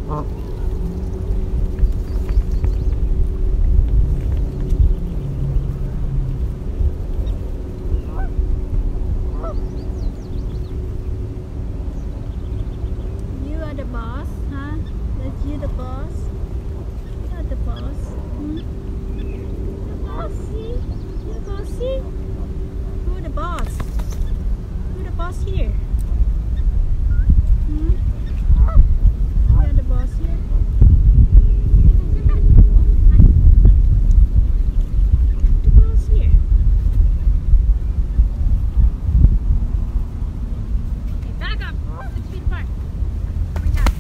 You are the boss, huh? That you the boss? You are the boss. Hmm? The bossy? You bossy? Who the boss? Who the boss here? Hmm? You are the boss here? The boss here. Okay, back up. 6 feet apart. Coming down.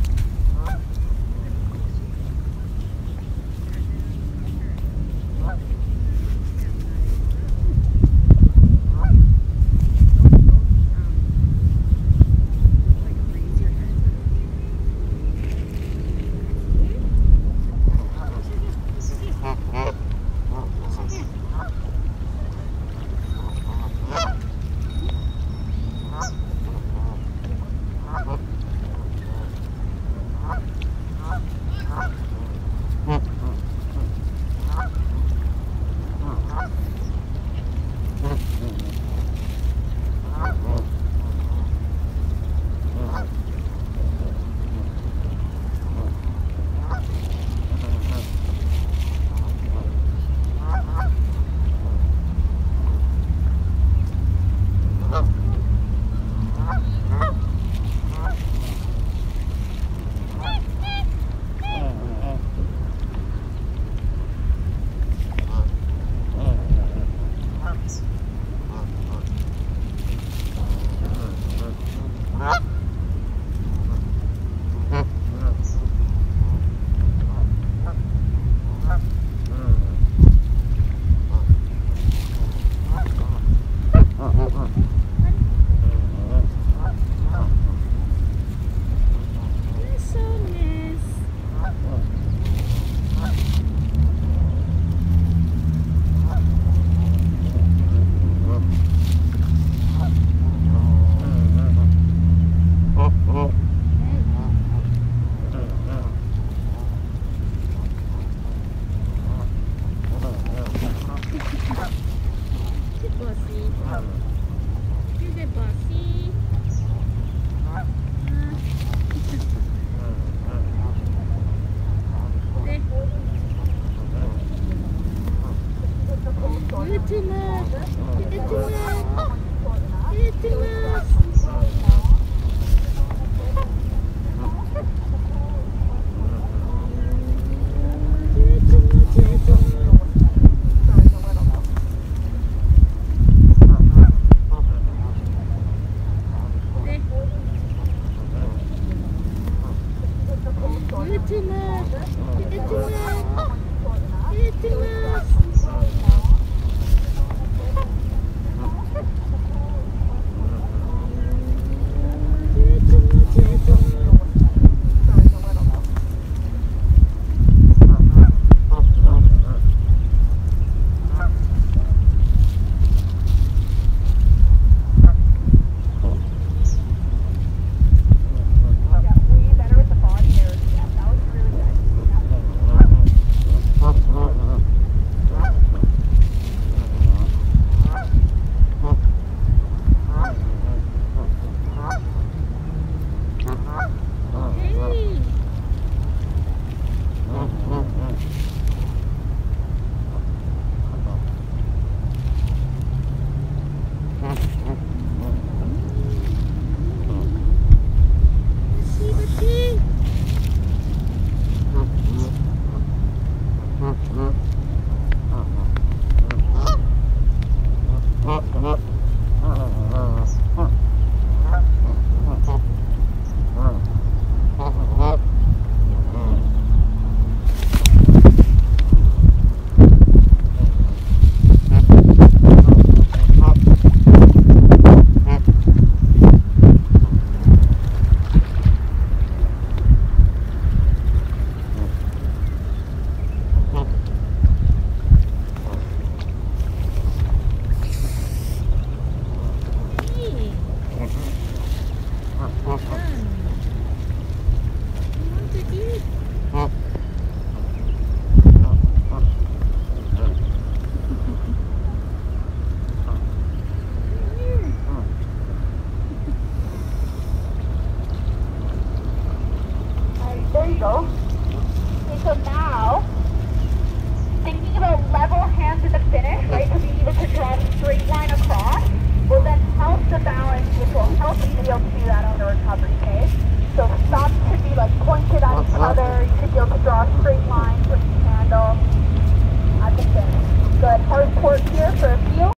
wheel. Okay, so now, thinking about level hands at the finish, right, to be able to draw a straight line across, will then help the balance, which will help you be able to do that on the recovery, okay? So thumbs should be like pointed at each other. You should be able to draw a straight line for each handle at the finish. Good. Hard port here for a few.